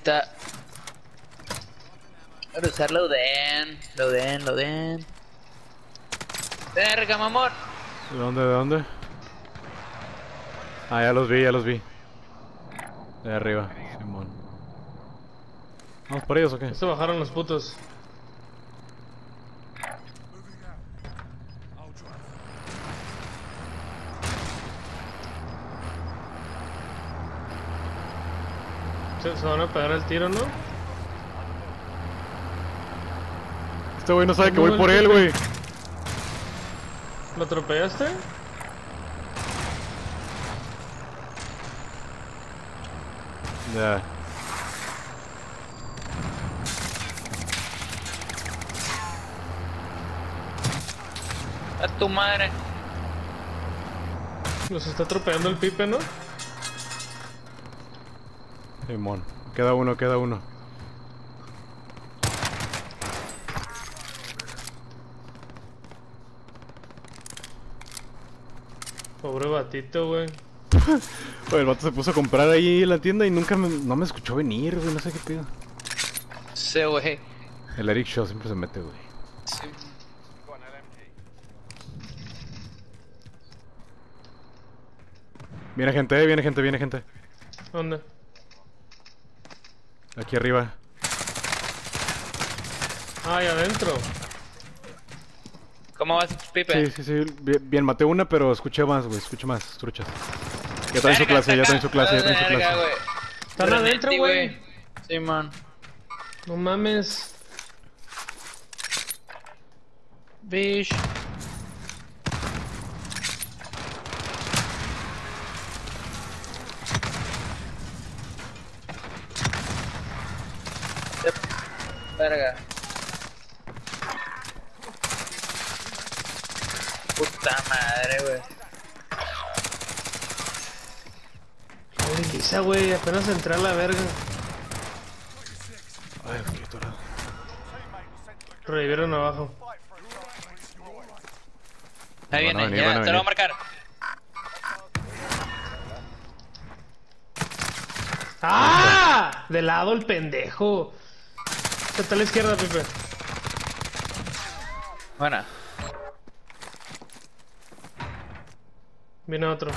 Está. Voy a usar Loden. Verga, mamón. ¿De dónde? ¿De dónde? Ah, ya los vi. De arriba, Simón. ¿Vamos por ellos o qué? Ya se bajaron los putos. Se van a pegar el tiro, ¿no? Este güey no sabe que voy por él, güey. ¿Lo atropellaste? Ya. A tu madre. Los está atropellando el Pipe, ¿no? Simón. Queda uno. Pobre batito, güey. Oye, el vato se puso a comprar ahí en la tienda y no me escuchó venir, güey. No sé qué pido. Sí, güey. El Eric Shaw siempre se mete, güey. Sí. Viene gente. ¿Dónde? Aquí arriba. Ay, adentro. ¿Cómo vas, Pipe? Sí. Bien, maté una, pero escuché más, güey. Truchas. Ya traen su clase. Verga, güey. Están adentro, güey. Sí, man. No mames. Bish. Verga. Puta madre, güey. Ay, Lisa, güey. Apenas entré a la verga. Ay, qué torado. Revivieron abajo. Ahí Van a viene, venir, van a ya, te lo voy a venir. marcar. ¡Ah! De lado el pendejo. Está a la izquierda, Pipe. Buena. Viene otro.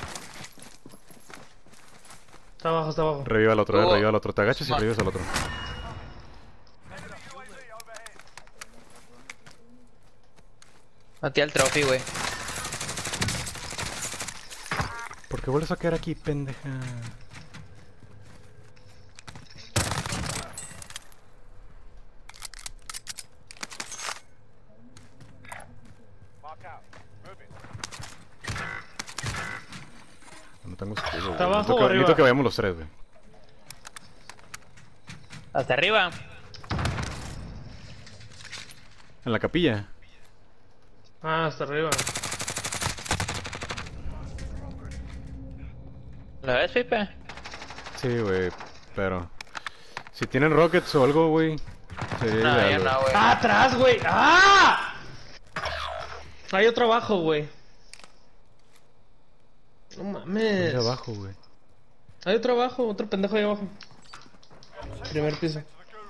Está abajo. Reviva al otro. Te agachas y revives al otro. Maté al trophy, güey. ¿Por qué vuelves a caer aquí, pendeja? No tengo escudo, güey. ¿Está abajo o arriba? Necesito que vayamos los tres, güey. Hasta arriba. En la capilla. Ah, hasta arriba. ¿Lo ves, Pipe? Sí, güey. Pero... si tienen rockets o algo, güey. Sería No, ideal, yo güey. no, güey. ¡Ah, atrás, güey! ¡Ah! Hay otro abajo, güey. No mames. Ahí abajo, güey. Hay otro abajo, otro pendejo ahí abajo. Primer piso.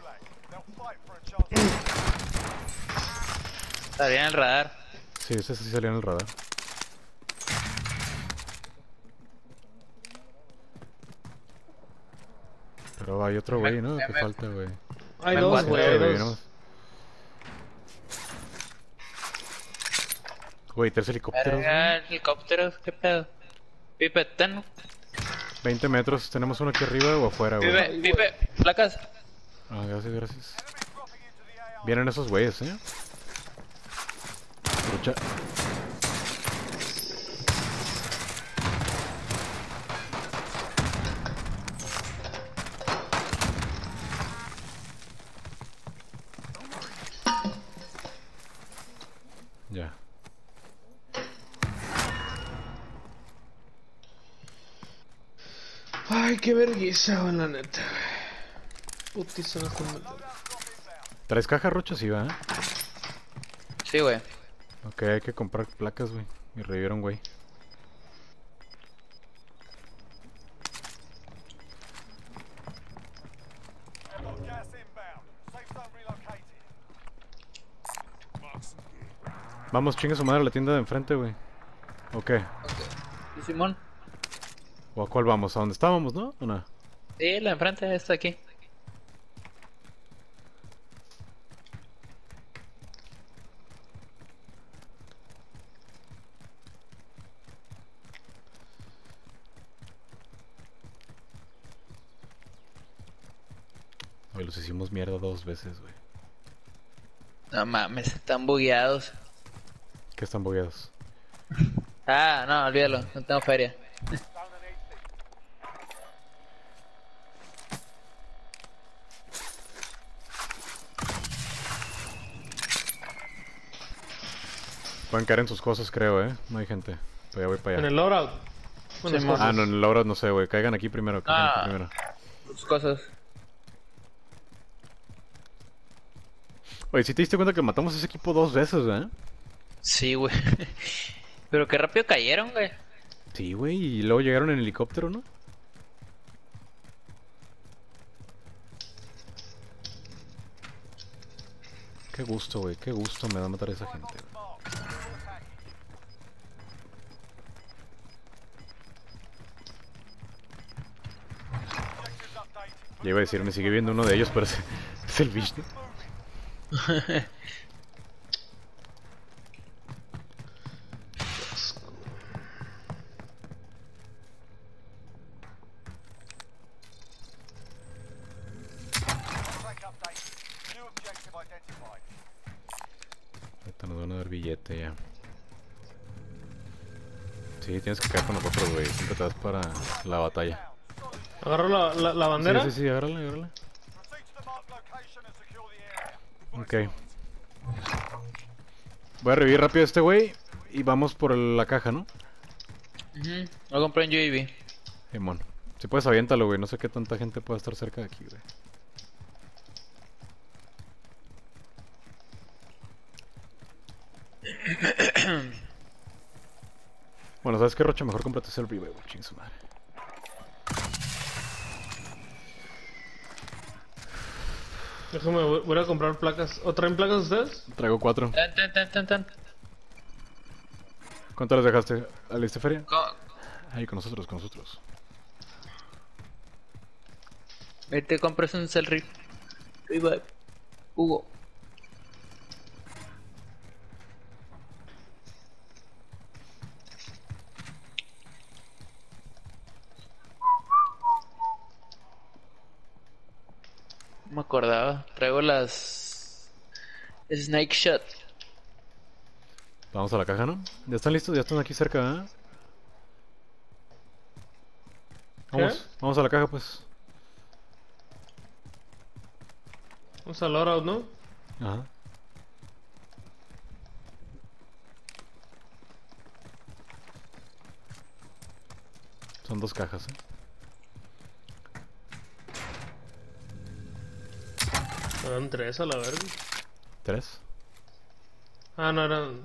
Estaría en el radar. Sí, ese sí salió en el radar. Pero hay otro güey, ¿no? ¿Qué falta, güey? Hay Me dos, encuentro, güey, hay güey, dos. ¿no? Güey, tres helicópteros, Verga, güey. helicópteros, ¿qué pedo? Pipe, ten. 20 metros. ¿Tenemos uno aquí arriba o afuera, güey? Pipe, placas. Ah, gracias. Vienen esos güeyes, Lucha. Ya. Ay, qué vergüenza, güey, la neta. Putiza no están matando. ¿Traes caja, Rocha? Sí, va, Sí, güey. Ok, hay que comprar placas, güey. Y revivieron, güey. Vamos, chingue su madre a la tienda de enfrente, güey. ¿O qué? ¿Y Simón? ¿O a cuál vamos? ¿A dónde estábamos, no? ¿O no? Sí, la enfrente está aquí. Güey, los hicimos mierda 2 veces, güey. No mames, están bugueados. ¿Qué están bugueados? Ah, no, olvídalo, no tengo feria. Pueden caer en sus cosas, creo, No hay gente. Pues ya voy para En allá. el loadout. Bueno, Sí, las Ah, cosas. no, en el Laura no sé, güey. Caigan aquí primero, caigan aquí Ah. primero. Tus cosas. Oye, si te diste cuenta que matamos a ese equipo 2 veces, Sí, güey. Pero qué rápido cayeron, güey. Sí, güey, y luego llegaron en helicóptero, ¿no? Qué gusto, güey, qué gusto me da matar a esa gente, güey. Ya iba a decir, me sigue viendo uno de ellos, pero es el bicho. Ahorita nos van a dar billete ya. Sí, tienes que caer con nosotros, güey. Siempre te das para la batalla. Agarro la bandera. Sí, sí, sí, agárrala, agárrala. Ok. Voy a revivir rápido a este güey y vamos por la caja, ¿no? Lo compré en UAV. Simón. Si puedes, aviéntalo, güey. No sé qué tanta gente puede estar cerca de aquí, güey. Bueno, ¿sabes qué, Rocha? Mejor cómprate ese revive, güey. Ching su madre. Déjame, voy a comprar placas. ¿O traen placas ustedes? Traigo 4. Tan. ¿Cuánto les dejaste? ¿A la feria? Co- Ahí, con nosotros, con nosotros. Vete, compras un cell revive. Hugo. No me acordaba. Traigo las Snake Shot. Vamos a la caja, ¿no? ¿Ya están listos? Ya están aquí cerca, Vamos, vamos a la caja, pues. Vamos al loadout, ¿no? Ajá. Son 2 cajas, Eran 3 a la verga. 3. Ah, no, eran...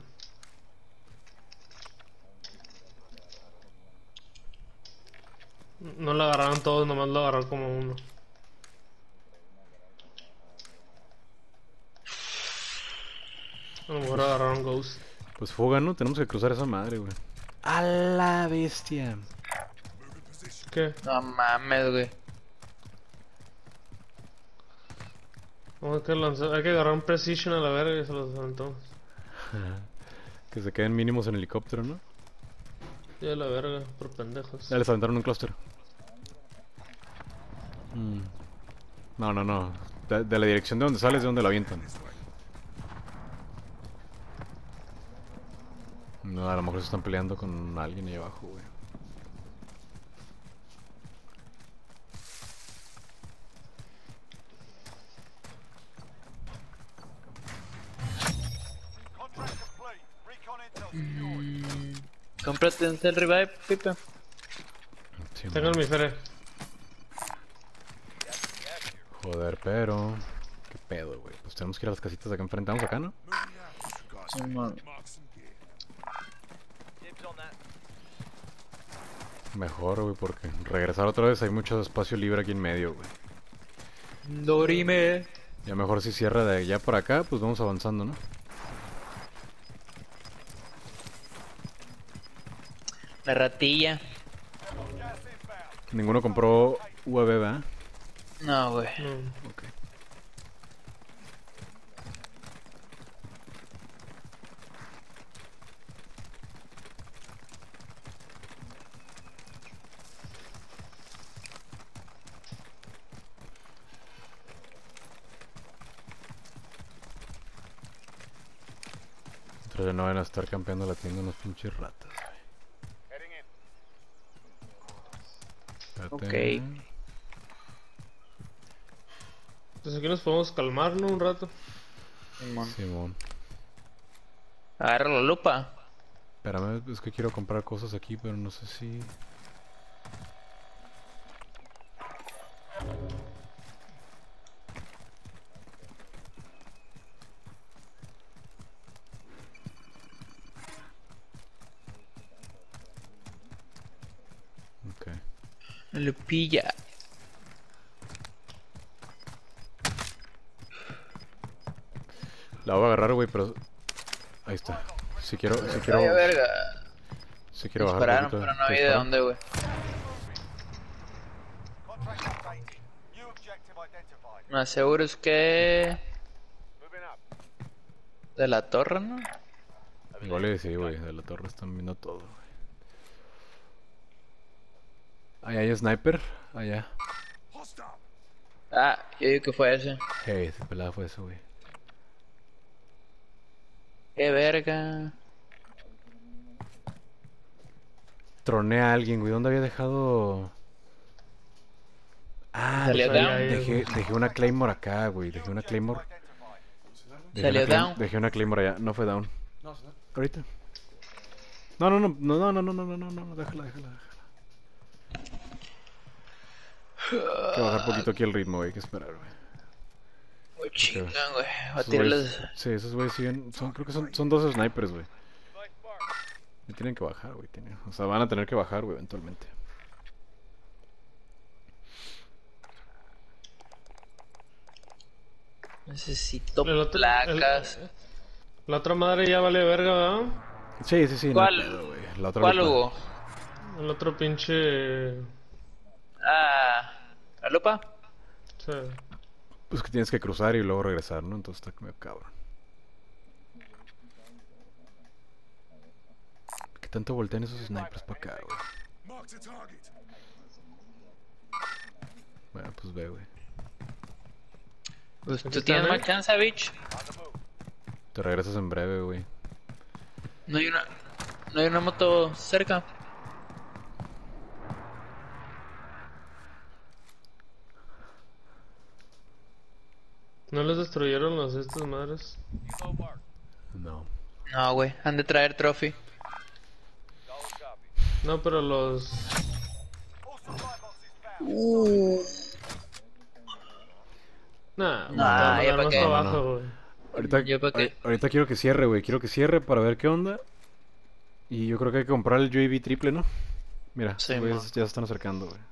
No lo agarraron todos, nomás lo agarraron como uno. A lo mejor agarraron Ghost. Pues fuga, ¿no? Tenemos que cruzar esa madre, güey. ¡A la bestia! ¿Qué? No mames, güey. Vamos a lanzar, hay que agarrar un Precision a la verga y se los aventamos. Que se queden mínimos en helicóptero, ¿no? Ya la verga, por pendejos. Ya les aventaron un clúster. No. De la dirección de donde sales, de donde lo avientan. No, a lo mejor se están peleando con alguien ahí abajo, güey. Cómprate un cell revive, Pipe. Sí, Tengo man. mi feria. Joder, pero... ¿Qué pedo, güey? Pues tenemos que ir a las casitas de acá enfrente. Vamos acá, ¿no? Mejor, güey, porque regresar otra vez hay mucho espacio libre aquí en medio, güey. Dorime. Ya mejor si cierra de allá para acá, pues vamos avanzando, ¿no? La ratilla. Ninguno compró UAV, ¿verdad? No, güey. No. Ok. Entonces no van a estar campeando la tienda unos pinches ratas, güey. Espérate. Ok. Pues aquí nos podemos calmar, ¿no? Un rato. Simón. Simón. Agarra la lupa. Espérame, es que quiero comprar cosas aquí, pero no sé si... Ok. Lupilla. La voy a agarrar, güey, pero... Ahí está. Si quiero... Ay, verga. Si quiero bajar un Dispararon, poquito. pero no ¿Te había de disparan? dónde, güey. Más seguro es que... De la torre, ¿no? Igual y sí, güey. De la torre están viendo todo, güey. Ahí hay sniper. Allá. Ah, yo digo que fue ese. Hey, ese pelado fue eso, güey. Qué verga. Troné a alguien, güey. ¿Dónde había dejado...? Ah, Salió down. dejé una Claymore acá, güey. Dejé una Claymore. Salió down. Dejé una Claymore allá. No fue down. Ahorita. No, no, no, no, no, no, no, no, no, no, déjala. Hay que bajar poquito aquí el ritmo, güey. Hay que esperar, güey. Muy chingan, güey. Va a Esos tirarles. güeyes- Sí, esos güeyes siguen. Creo que son dos snipers, güey. Y tienen que bajar, güey. O sea, van a tener que bajar, güey, eventualmente. Necesito El otro- placas. La otra madre ya vale verga, ¿verdad? Sí, sí, sí. no ¿Cuál? hay pedo, güey. La otra ¿Cuál lupa. hubo? El otro pinche... Ah, ¿la lupa? Sí. Pues que tienes que cruzar y luego regresar, ¿no? Entonces está medio cabrón. ¿Qué tanto voltean esos snipers para acá, güey? Bueno, pues ve, güey. Pues Aquí tú están, tienes ¿eh? más chance, bitch. Te regresas en breve, güey. No hay una. No hay una moto cerca. ¿No les destruyeron los estas madres? No. No, güey. Han de traer trophy. No, pero los... Nah, Nah, ya pa' más qué. para No, abajo, no. güey. Ahorita, ¿Yo pa' qué? ahorita quiero que cierre, güey. Quiero que cierre para ver qué onda. Y yo creo que hay que comprar el UAV triple, ¿no? Mira, Sí, estos güeyes mo. ya se están acercando, güey.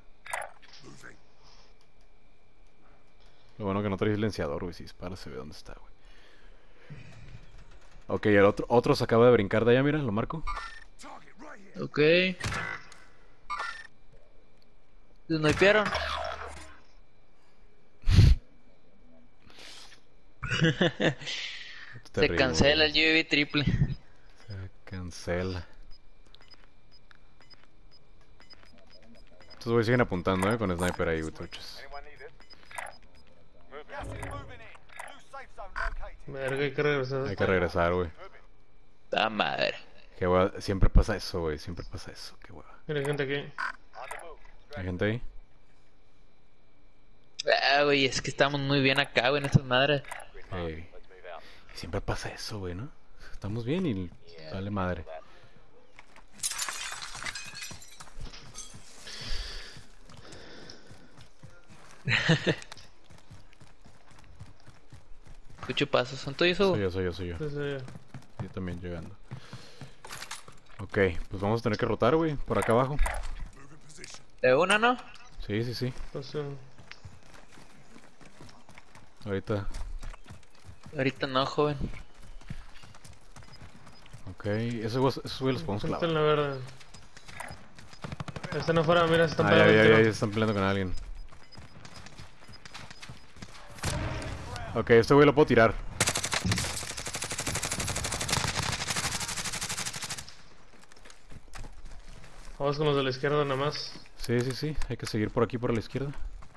Lo bueno que no trae silenciador, güey. Si dispara se ve dónde está, güey. Ok, el otro se acaba de brincar de allá, mira, lo marco. Ok. ¿Se snipearon? Se Terrible, cancela el güey. UAV triple. Se cancela. Estos güeyes siguen apuntando, con sniper ahí, güey, truchas. Verga, hay que regresar. Hay que regresar, güey. ¡Ta madre! Qué hueva. Siempre pasa eso, güey. Siempre pasa eso. Qué hueva. Mira, gente aquí. ¿Hay gente ahí? Ah, güey, es que estamos muy bien acá, güey, en estas madres. Ey. Siempre pasa eso, güey, ¿no? Estamos bien y vale madre. Escucho pasos, ¿son tuyos, Hugo? Soy yo. Sí, sí. Yo también llegando. Ok, pues vamos a tener que rotar, güey, por acá abajo. ¿De una, no? Sí, sí, sí. Pues, Ahorita Ahorita no, joven. Ok, esos güey los podemos Está clavar. en la verde. Están afuera, mira, se están Ay, pegando ay, el ay, tiro. ay, están peleando con alguien. Ok, este güey lo puedo tirar. Vamos con los de la izquierda nada más. Sí, sí, sí, hay que seguir por aquí, por la izquierda.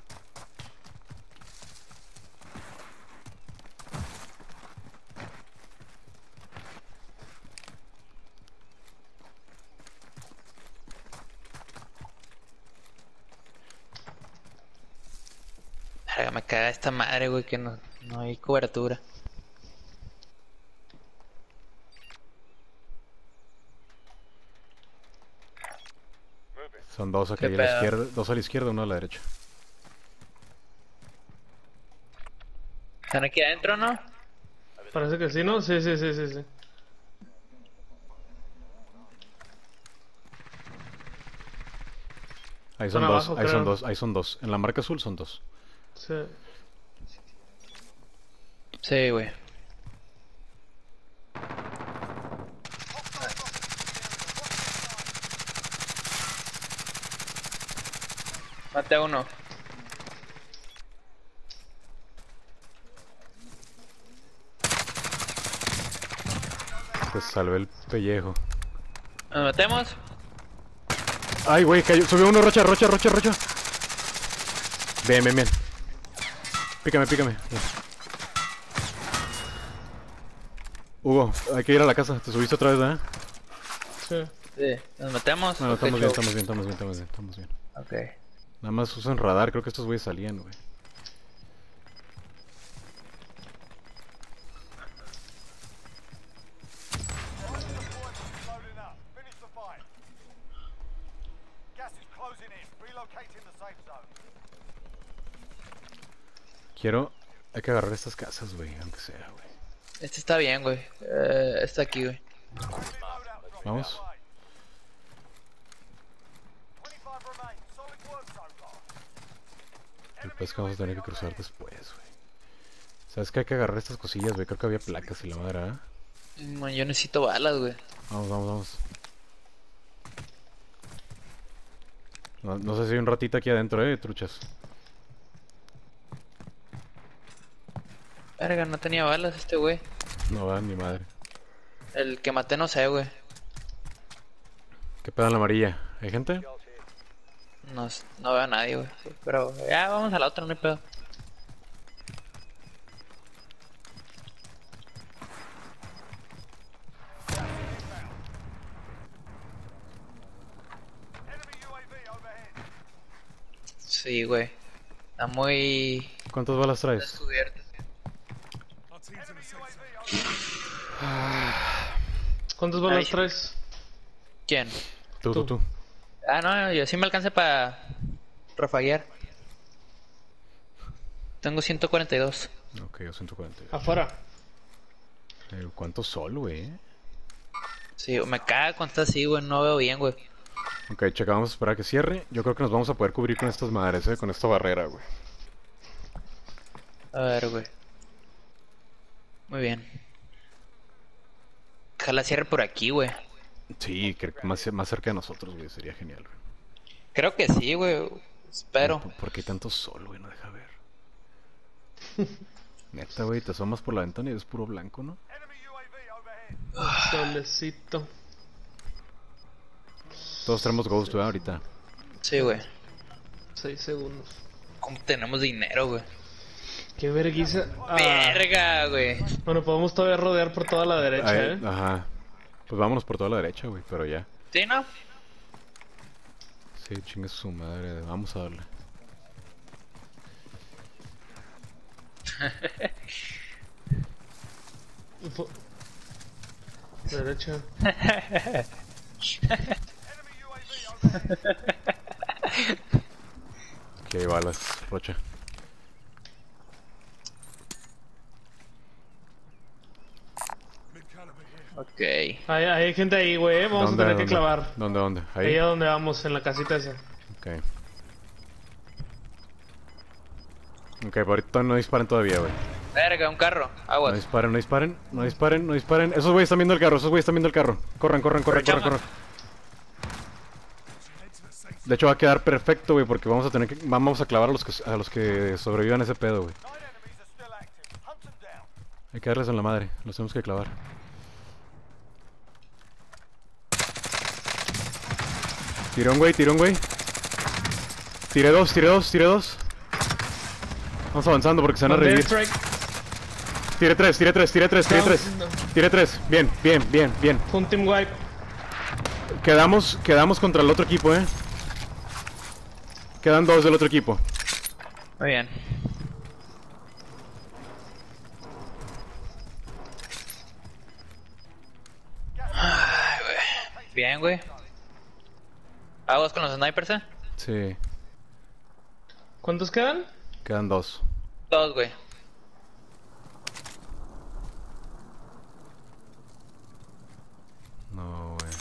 Verga, me caga esta madre, güey, que no hay cobertura. Son dos aquí ¿Qué a la pedo? izquierda, dos a la izquierda, uno a la derecha. ¿Están aquí adentro, no? Parece que sí, ¿no? Sí, sí, sí, sí, sí. Ahí son Están dos, abajo, ahí son creo. dos, ahí son dos. En la marca azul son dos. Sí. Sí, güey. Mate a uno. Te salvé el pellejo. ¿Nos matemos? Ay, güey, cayó. Subió uno, Rocha, Rocha, Rocha, Rocha. Bien, bien, bien. Pícame, pícame. Bien. Hugo, hay que ir a la casa. Te subiste otra vez, ¿eh? Sí. Sí. ¿Nos matemos? No, Ok, estamos bien, show. estamos bien, estamos bien, estamos bien, estamos bien. Ok. Nada más usan radar, creo que estos güeyes salían, güey. Loading up. Finish the fight. Gas is closing in. Relocating the safe zone. Quiero... Hay que agarrar estas casas, güey, aunque sea, güey. Este está bien, güey. Está aquí, güey. Friendly loadout dropping Vamos. our way. 25 remain. Solid work so far. El pez que vamos a tener que cruzar después, güey. ¿Sabes qué? Hay que agarrar estas cosillas, güey. Creo que había placas y la madre, ¿eh? Man, yo necesito balas, güey. Vamos, vamos, vamos. No sé si hay un ratito aquí adentro, truchas. Verga, no tenía balas este güey. No va ni madre. El que maté no sé, güey. ¿Qué pedo en la amarilla? ¿Hay gente? No veo a nadie, güey. Sí, pero ya vamos a la otra, no hay pedo. Enemy UAV overhead. Sí, güey. Está muy ¿Cuántas balas traes? descubierto. Enemy UAV overhead. ¿Cuántas balas Ahí sí. traes? ¿Quién? Tú. Ah, no, yo sí me alcancé para rafaguear. Tengo 142. Ok, yo 140. Afuera. ¿Cuánto sol, güey? Sí, me caga cuando está así, güey. No veo bien, güey. Ok, checa, vamos a esperar a que cierre. Yo creo que nos vamos a poder cubrir con estas madres, con esta barrera, güey. A ver, güey. Muy bien. Ojalá cierre por aquí, güey. Sí, creo que más cerca de nosotros, güey. Sería genial, güey. Creo que sí, güey. Espero. ¿Por qué tanto sol, güey? No deja ver. Neta, güey, te asomas por la ventana y es puro blanco, ¿no? Enemy UAV overhead. Solecito. Todos tenemos ghost, güey, ahorita. Sí, güey. 6 segundos. ¿Cómo tenemos dinero, güey? Qué vergüenza. Ah. Verga, güey. Bueno, podemos todavía rodear por toda la derecha, Ay, ajá. Pues vámonos por toda la derecha, güey, pero ya. ¿Sí, no? Sí, chingue su madre. Vamos a darle. Fo- Derecha. Enemy UAV overhead. Aquí hay balas, Rocha. Ok. Hay gente ahí, güey. Vamos a tener que clavar. ¿Dónde? Ahí Ahí. a donde vamos, en la casita esa. Ok. Ok, por ahorita no disparen todavía, güey. Verga, un carro. No Aguas. disparen, no disparen, no disparen, no disparen. Esos güeyes están viendo el carro, esos güeyes están viendo el carro. Corran, corran, corran, corran, corran. De hecho va a quedar perfecto, güey, porque vamos a clavar a los que sobrevivan ese pedo, güey. 9 enemies are still active. Hunt them down. Hay que darles en la madre, los tenemos que clavar. Tirón, güey, tirón, güey. Tiré dos, tiré dos, tiré dos. Vamos avanzando porque se van a Mandé revivir. strike. Tiré tres, tiré tres, tiré tres, tiré No, tres. no. Tiré tres. Bien, bien, bien, bien. Fue un team wipe. Quedamos contra el otro equipo, Quedan dos del otro equipo. Muy bien. Ay, güey. Bien, güey. Aguas con los snipers, Sí, ¿Cuántos quedan? quedan dos. Todos, güey. No, güey.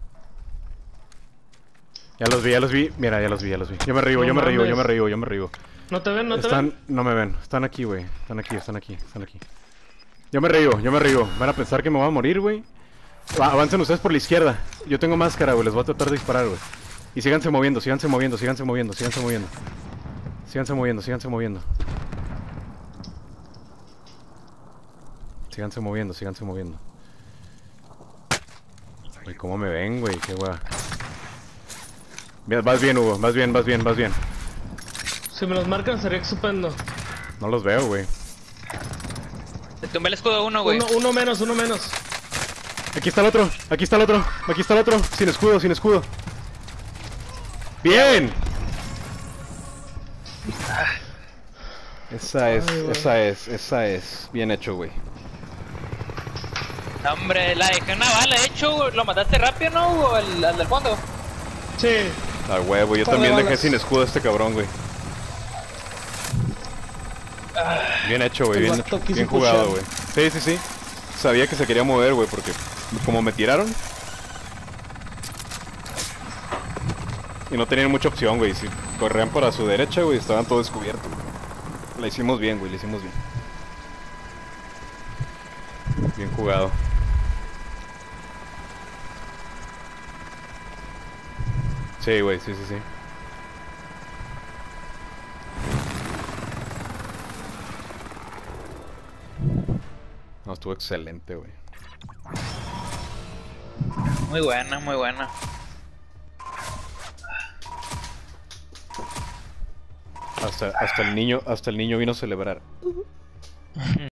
Ya los vi, ya los vi. Mira, ya los vi, ya los vi. Yo me río, No yo me río, yo mames. me río, yo me río. ¿No te ven? ¿No te Están, ven? no me ven. Están aquí, güey. Están aquí, están aquí, están aquí. Yo me río, yo me río. Van a pensar que me voy a morir, güey. Avancen ustedes por la izquierda. Yo tengo máscara, güey. Les voy a tratar de disparar, güey. Y síganse moviendo, síganse moviendo, síganse moviendo, síganse moviendo. Síganse moviendo, síganse moviendo. Síganse moviendo, síganse moviendo. Güey, ¿cómo me ven, güey? Qué guay. Vas bien, Hugo. Vas bien, vas bien, vas bien. Si me los marcan sería estupendo. No los veo, güey. Te tumbé el escudo uno, güey. Uno menos, uno menos. Aquí está el otro, aquí está el otro, aquí está el otro. Sin escudo, sin escudo. ¡Bien! Esa es, Ay, güey. esa es. Bien hecho, güey. No, hombre, la dejé una bala. De hecho, lo mataste rápido, ¿no, Hugo? Al del fondo. Sí. Ah, huevo, yo Par de también dejé balas. sin escudo a este cabrón, güey. Bien hecho, güey, El bien vato hecho. quiso Bien jugado, pushear. güey. Sí, sí, sí. Sabía que se quería mover, güey, porque como me tiraron. Y no tenían mucha opción, güey. Si corrían para su derecha, güey, estaban todos descubiertos. La hicimos bien, güey, la hicimos bien. Bien jugado. Sí, güey, sí, sí, sí. No, estuvo excelente, güey. Muy buena, muy buena. Hasta el niño vino a celebrar.